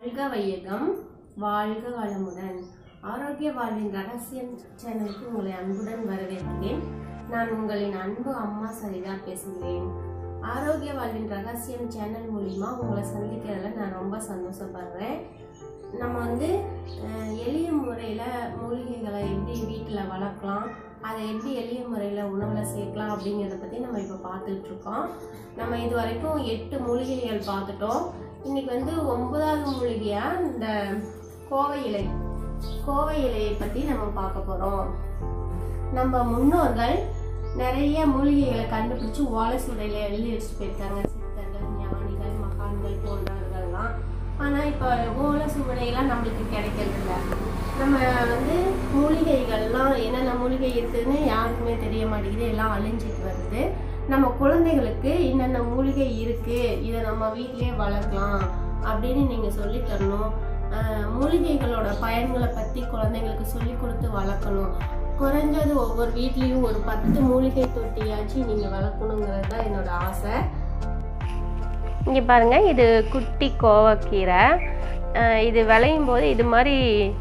வாழ்க வையகம், வாழ்க வளமுடன். ஆரோக்கிய வாழ்வின் ரகசியம் சேனலுக்கு உங்களை அன்புடன் வரவேற்கிறேன். நான் உங்களின் அன்பு அம்மா சரிதா பேசுகிறேன். ஆரோக்கிய வாழ்வின் ரகசியம் சேனல் மூலிமா உங்களை சந்திக்கிறதுல நான் ரொம்ப சந்தோஷப்படுறேன். நம்ம எளிய முறையில் மூலிகைகளை எப்படி வீட்டில் வளர்க்கலாம், அதை எப்படி எளிய முறையில் உணவில் சேர்க்கலாம் அப்படிங்கிறத பற்றி நம்ம இப்போ பார்த்துட்ருக்கோம். நம்ம இது வரைக்கும் 8 மூலிகைகள் பார்த்துட்டோம். இன்னைக்கு 9வது மூலிகையாக இந்த கோவை இலையை பற்றி நம்ம பார்க்க போகிறோம். நம்ம முன்னோர்கள் நிறைய மூலிகைகளை கண்டுபிடிச்சி ஓலை சுவடியில் எழுதி வச்சுட்டு போயிருக்காங்க. சித்தர்கள், ஞானிகள், மகான்கள் போன்றவர்கள்லாம். ஆனால் இப்போ ஓலை சுவடியெல்லாம் நம்மளுக்கு கிடைக்கிறதில்ல. நம்ம மூலிகைகள்லாம் என்னென்ன மூலிகை இருக்குதுன்னு யாருக்குமே தெரிய மாட்டேங்குது, எல்லாம் அழிஞ்சிட்டு வருது. நம்ம குழந்தைகளுக்கு என்னென்ன மூலிகை இருக்குது, இதை நம்ம வீட்டிலேயே வளர்க்கலாம் அப்படின்னு நீங்கள் சொல்லி தரணும். மூலிகைகளோட பயன்களை பற்றி குழந்தைங்களுக்கு சொல்லி கொடுத்து வளர்க்கணும். குறைஞ்சது ஒவ்வொரு வீட்லேயும் ஒரு 10 மூலிகை தொட்டியாச்சும் நீங்கள் வளர்க்கணுங்கிறது தான் என்னோட ஆசை. இங்கே பாருங்கள், இது குட்டி கோவக்கீரை. இது விளையும் போது இது மாதிரி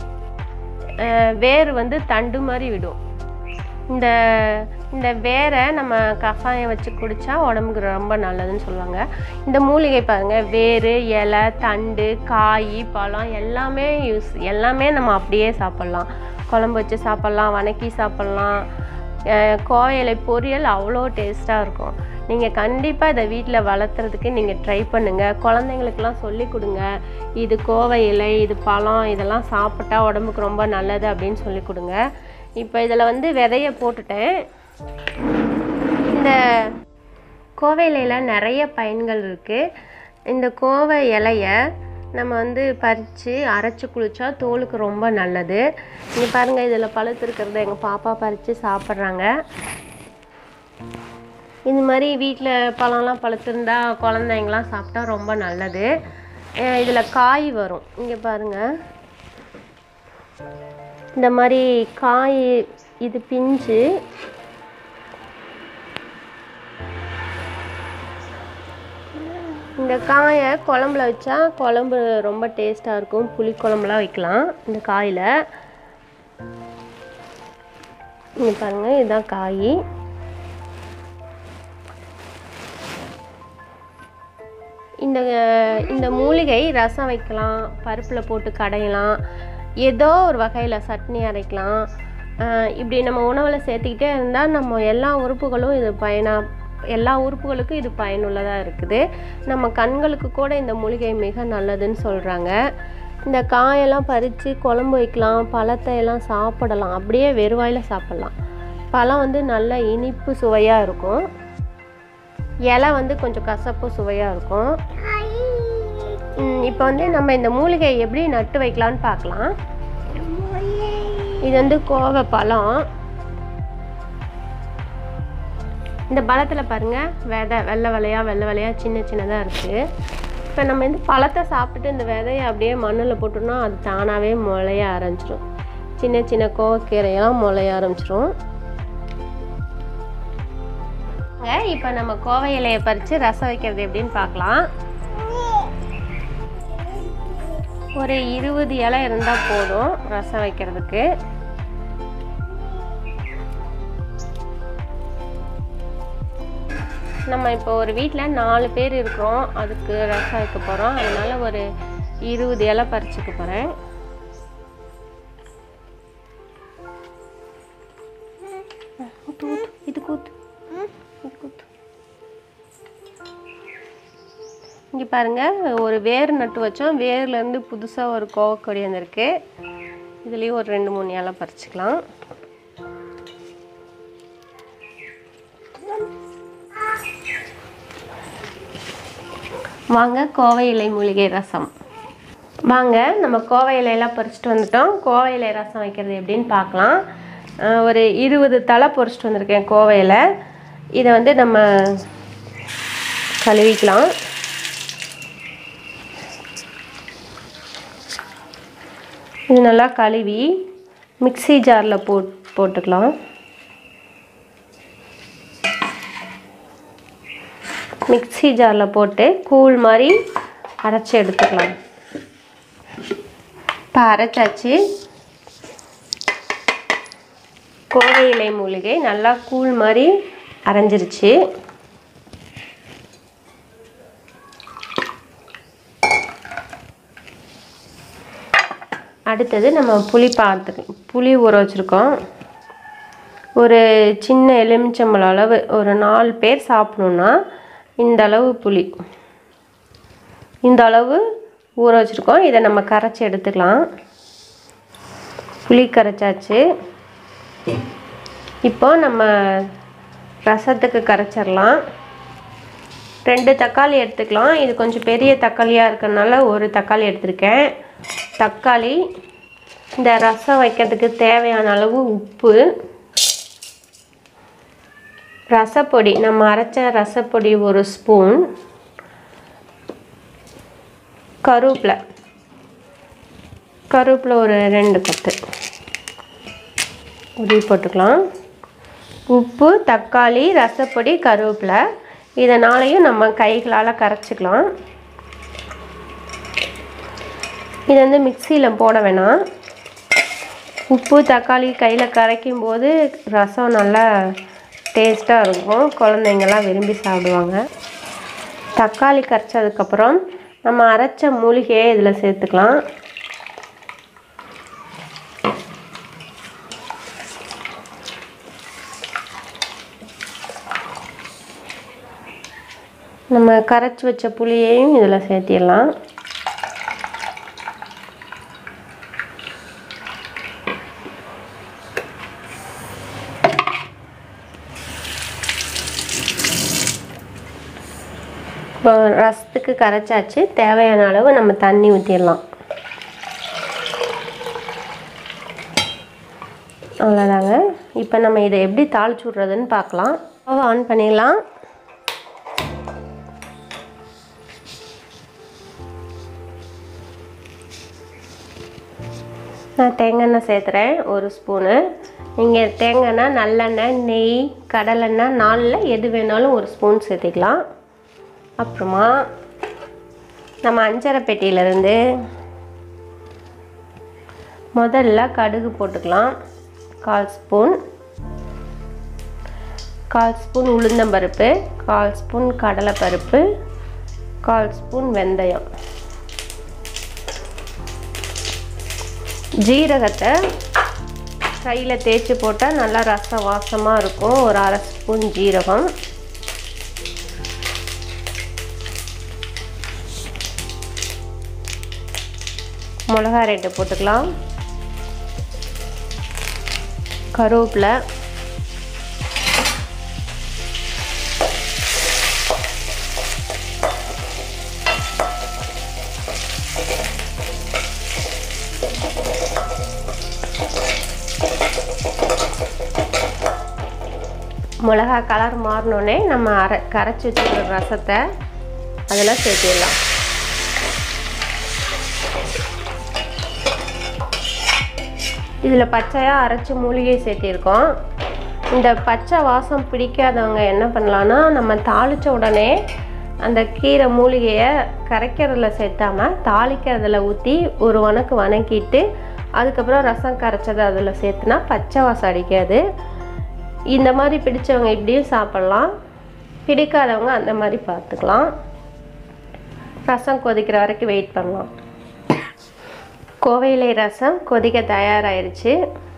வேர் தண்டு மாதிரி விடும். இந்த வேரை நம்ம கஷாயம் வச்சு குடித்தா உடம்புக்கு ரொம்ப நல்லதுன்னு சொல்லுவாங்க. இந்த மூலிகை பாருங்கள், வேர், இலை, தண்டு, காய், பழம் எல்லாமே நம்ம அப்படியே சாப்பிட்லாம். குழம்பு வச்சு சாப்பிட்லாம், வணக்கி சாப்பிட்லாம். கோவை இலை பொரியல் அவ்வளோ டேஸ்ட்டாக இருக்கும். நீங்கள் கண்டிப்பாக இதை வீட்டில் வளர்த்துறதுக்கு நீங்கள் ட்ரை பண்ணுங்கள். குழந்தைங்களுக்கெல்லாம் சொல்லி கொடுங்க. இது கோவை இலை, இது பழம், இதெல்லாம் சாப்பிட்டா உடம்புக்கு ரொம்ப நல்லது அப்படின்னு சொல்லி கொடுங்க. இப்போ இதில் விதையை போட்டுட்டேன். இந்த கோவை இலையில் நிறைய பயன்கள் இருக்குது. இந்த கோவை இலையை நம்ம பறித்து அரைச்சி குளித்தா தோலுக்கு ரொம்ப நல்லது. இங்கே பாருங்கள், இதில் பழுத்து இருக்கிறத எங்கள் பாப்பா பறித்து சாப்பிட்றாங்க. இந்த மாதிரி வீட்டில் பழம்லாம் பழுத்திருந்தா குழந்தைங்களாம் சாப்பிட்டா ரொம்ப நல்லது. இதில் காய் வரும். இங்கே பாருங்கள், இந்த மாதிரி காய், இது பிஞ்சு. இந்த காயை குழம்புல வச்சா குழம்பு ரொம்ப டேஸ்ட்டாக இருக்கும். புளி குழம்புலாம் வைக்கலாம் இந்த காயில். இங்கே பாருங்கள், இதுதான் காய். இந்த மூலிகை ரசம் வைக்கலாம், பருப்பில் போட்டு கடையலாம், ஏதோ ஒரு வகையில் சட்னி அரைக்கலாம். இப்படி நம்ம உணவில் சேர்த்துக்கிட்டே இருந்தால் நம்ம எல்லா உறுப்புகளுக்கும் இது பயனுள்ளதாக இருக்குது. நம்ம கண்களுக்கு கூட இந்த மூலிகை மிக நல்லதுன்னு சொல்கிறாங்க. இந்த காயெல்லாம் பறித்து குழம்பு வைக்கலாம், பழத்தை எல்லாம் சாப்பிடலாம், அப்படியே வெறுவாயில் சாப்பிட்லாம். பழம் நல்ல இனிப்பு சுவையாக இருக்கும், இலை கொஞ்சம் கசப்பு சுவையாக இருக்கும். இப்போ நம்ம இந்த மூலிகையை எப்படி நட்டு வைக்கலான்னு பார்க்கலாம். இது கோவை பழம். இந்த பழத்தில் பாருங்கள், விதை வெள்ளை வெள்ளையாக சின்ன சின்னதாக இருக்குது. இப்போ நம்ம பழத்தை சாப்பிட்டுட்டு இந்த விதையை அப்படியே மண்ணில் போட்டோம்னா அது தானாகவே முளைய ஆரம்பிச்சிடும். சின்ன சின்ன கோவக்கீரையெல்லாம் முளைய ஆரம்பிச்சிடும். இப்போ நம்ம கோவை இலையை பறித்து ரசம் வைக்கிறது எப்படின்னு பார்க்கலாம். ஒரு 20 இலை இருந்தால் போதும் ரசம் வைக்கிறதுக்கு. நம்ம இப்போ ஒரு வீட்டில் 4 பேர் இருக்கிறோம், அதுக்கு ரசம் வைக்க போகிறோம். அதனால் ஒரு 20 இலை பறிச்சுக்க போகிறேன். இங்கே பாருங்கள், ஒரு வேர் நட்டு வச்சோம். வேர்லேருந்து புதுசாக ஒரு கோவக்கொடி வந்திருக்கு. இதுலேயும் ஒரு 2-3 இலை பறிச்சுக்கலாம். வாங்க, கோவை இலை மூலிகை ரசம். வாங்க, நம்ம கோவை இலையெல்லாம் பறிச்சுட்டு வந்துட்டோம். கோவை இலை ரசம் வைக்கிறது எப்படின்னு பார்க்கலாம். ஒரு 20 தலை பறிச்சுட்டு வந்திருக்கேன் கோவை இலை. இதை நம்ம கழுவிக்கலாம். இது நல்லா கழுவி மிக்ஸி ஜாரில் போட்டுக்கலாம். மிக்ஸி ஜாரில் போட்டு கூழ் மாதிரி அரைச்சி எடுத்துக்கலாம். இப்போ அரைச்சாச்சு. கோவை இலை மூலிகை நல்லா கூழ் மாதிரி அரைஞ்சிருச்சு. அடுத்தது நம்ம புளி ஊற வச்சுருக்கோம். ஒரு சின்ன எலுமிச்சம்பழம் அளவு, ஒரு 4 பேர் சாப்பிட்ணுன்னா இந்த அளவு புளி, இந்த அளவு ஊற வச்சுருக்கோம். இதை நம்ம கரைச்சி எடுத்துக்கலாம். புளி கரைச்சாச்சு. இப்போ நம்ம ரசத்துக்கு கரைச்சிடலாம். 2 தக்காளி எடுத்துக்கலாம். இது கொஞ்சம் பெரிய தக்காளியாக இருக்கிறதுனால ஒரு தக்காளி எடுத்திருக்கேன். தக்காளி, இந்த ரசம் வைக்கிறதுக்கு தேவையான அளவு உப்பு, ரசப்பொடி, நம்ம அரைச்ச ரசப்பொடி 1 ஸ்பூன், கருவேப்பிலை ஒரு 2 கொத்து உருவி போட்டுக்கலாம். உப்பு, தக்காளி, ரசப்பொடி, கருவேப்பிலை, இதனாலையும் நம்ம கைகளால் கரைச்சிக்கலாம். இது வந்து மிக்சியில் போட வேணாம். உப்பு தக்காளி கையில் கரைக்கும் போது ரசம் நல்லா டேஸ்ட்டாக இருக்கும். குழந்தைங்கள்லாம் விரும்பி சாப்பிடுவாங்க. தக்காளி கரைச்சதுக்கப்புறம் நம்ம அரைச்ச மூலிகையை இதில் சேர்த்துக்கலாம். நம்ம கரைச்சி வச்ச புளியையும் இதில் சேர்த்திடலாம். இப்போ ரசத்துக்கு கரைச்சாச்சு. தேவையான அளவு நம்ம தண்ணி ஊற்றிடலாம். அவ்வளோதாங்க. இப்போ நம்ம இதை எப்படி தாளிச்சு விட்றதுன்னு பார்க்கலாம். ஸ்டவ் ஆன் பண்ணிடலாம். நான் தேங்காய் எண்ணெய் சேர்த்துறேன் 1 ஸ்பூனு. நீங்கள் தேங்காய் எண்ணெய், நல்லெண்ணெய், நெய், கடலெண்ணெய் 4ல் எது வேணாலும் 1 ஸ்பூன் சேர்த்துக்கலாம். அப்புறமா நம்ம அஞ்சரை பெட்டியிலேருந்து முதல்ல கடுகு போட்டுக்கலாம். 1/4 ஸ்பூன், 1/4 ஸ்பூன் உளுந்தம்பருப்பு, 1/4 ஸ்பூன் கடலைப்பருப்பு, 1/4 ஸ்பூன் வெந்தயம், ஜீரகத்தை கையில் தேய்ச்சி போட்டால் நல்லா ரசம் வாசமாக இருக்கும். ஒரு 1/2 ஸ்பூன் ஜீரகம், மிளகா 2 போட்டுக்கலாம், கருவேப்பிலை, மிளகா கலர் மாறினோடனே நம்ம கரைச்சி வச்சுக்கிற ரசத்தை அதில் சேர்த்திடலாம். இதில் பச்சையாக அரைச்சி மூலிகை சேர்த்திருக்கோம். இந்த பச்சை வாசம் பிடிக்காதவங்க என்ன பண்ணலான்னா, நம்ம தாளித்த உடனே அந்த கீரை மூலிகையை கரைக்கிறதுல சேர்த்தாமல் தாளிக்கிறதுல ஊற்றி ஒரு வணக்கிட்டு அதுக்கப்புறம் ரசம் கரைச்சதை அதில் சேர்த்துனா பச்சை வாசம் அடிக்காது. இந்த மாதிரி பிடிச்சவங்க இப்படியும் சாப்பிட்லாம், பிடிக்காதவங்க அந்த மாதிரி பார்த்துக்கலாம். ரசம் கொதிக்கிற வரைக்கும் வெயிட் பண்ணலாம். கோவை இலை ரசம் கொதிக்க தயாராகிருச்சு.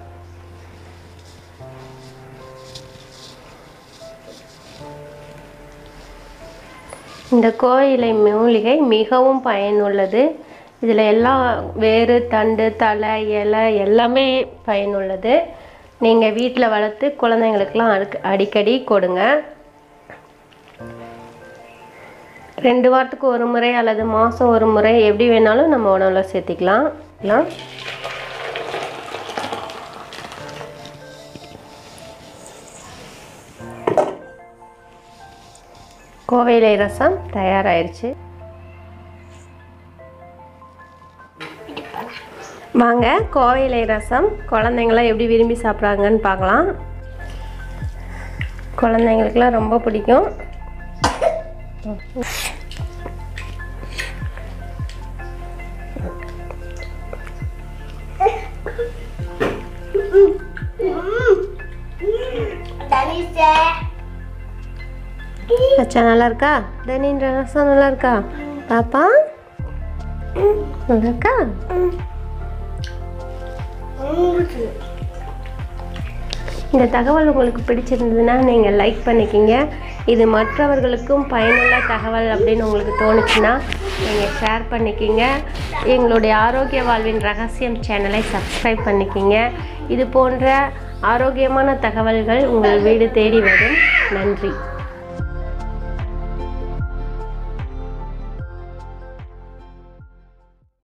இந்த கோவை இலை மூலிகை மிகவும் பயனுள்ளது. இதில் எல்லாம் வேறு, தண்டு, தலை, இலை எல்லாமே பயனுள்ளது. நீங்கள் வீட்டில் வளர்த்து குழந்தைங்களுக்கெல்லாம் அடிக்கடி கொடுங்க. 2 வாரத்துக்கு ஒரு முறை அல்லது மாதம் ஒரு முறை எப்படி வேணாலும் நம்ம உணவுல சேர்த்திக்கலாம். கோவை இலை ரசம் தயாராகிருச்சு. வாங்க கோவை இலை ரசம் குழந்தைங்களாம் எப்படி விரும்பி சாப்பிட்றாங்கன்னு பார்க்கலாம். குழந்தைங்களுக்குலாம் ரொம்ப பிடிக்கும். அச்சா நல்லா இருக்கா? தனின்ற ரசம் நல்லா இருக்கா பாப்பா? நல்லா இருக்கா? இந்த தகவல் உங்களுக்கு பிடிச்சிருந்ததுன்னா நீங்கள் லைக் பண்ணிக்கிங்க. இது மற்றவர்களுக்கும் பயனுள்ள தகவல் அப்படின்னு உங்களுக்கு தோணுச்சுன்னா நீங்கள் ஷேர் பண்ணிக்கிங்க. எங்களுடைய ஆரோக்கிய வாழ்வின் ரகசியம் சேனலை சப்ஸ்கிரைப் பண்ணிக்கிங்க. இது போன்ற ஆரோக்கியமான தகவல்கள் உங்கள் வீடு தேடி வரும். நன்றி.